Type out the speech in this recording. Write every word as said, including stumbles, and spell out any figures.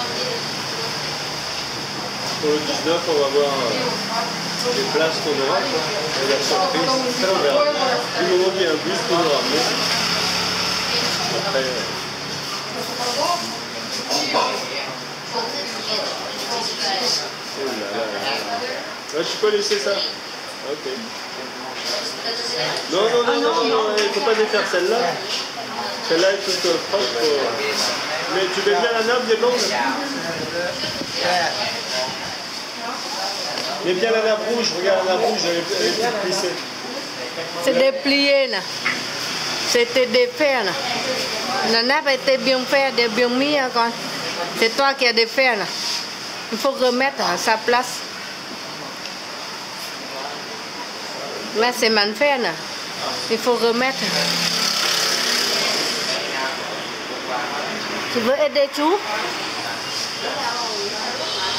Pour le dix-neuf, on va voir euh, les places qu'on aura. Et la surprise, ça on verra. Du moment qu'il y a un bus pour nous ramener. Après, euh... oh là là là. Ah, je peux laisser ça. Ok. Non, non, non, non, non, il ne faut pas défaire celle-là. Celle-là est toute propre. Mais tu mets bien la nappe des blondes. Mets bien la nappe rouge, regarde la nappe rouge, elle est toute plissée. C'est déplié là. C'était défait là. La nappe était bien faite, bien mise quand. C'est toi qui as défait là. Il faut remettre à sa place. Là c'est mal fait là. Il faut remettre. Tu veux aider tout?